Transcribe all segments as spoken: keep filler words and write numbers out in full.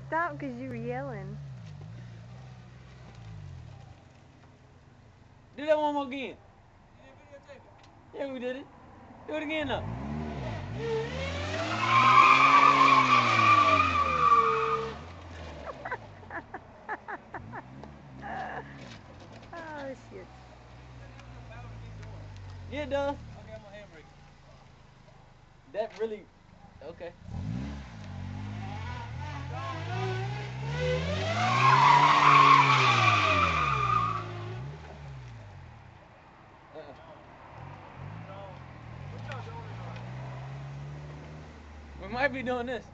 stop because you were yelling. Do that one more again. Yeah, we did it. Do it again though. Oh shit. Yeah, it does. Okay, I'm gonna handbrake. That really, okay. We might be doing this.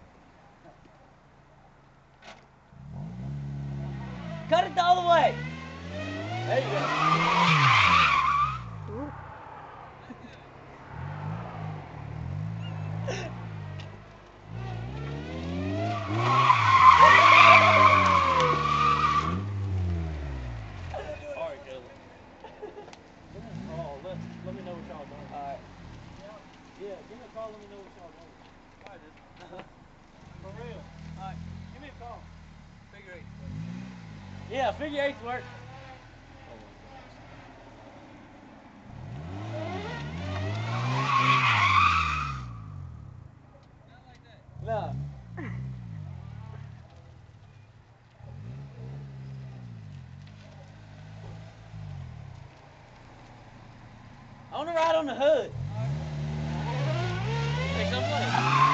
Cut it the other way. There you go. Ooh. Alright, Caleb. Oh, let, let me know what y'all doing. Alright. Yeah, give me a call, let me know what y'all doing. Alright, dude. For real. Alright, give me a call. Figure eight. Yeah, figure eights work. No. I want to ride on the hood. Hey, come play.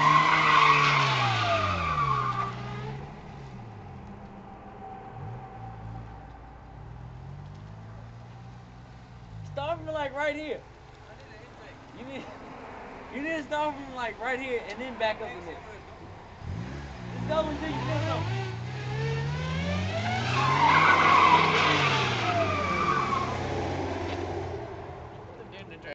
Start from like right here. You need, you need to start from like right here and then back up again. Just go until you feel something.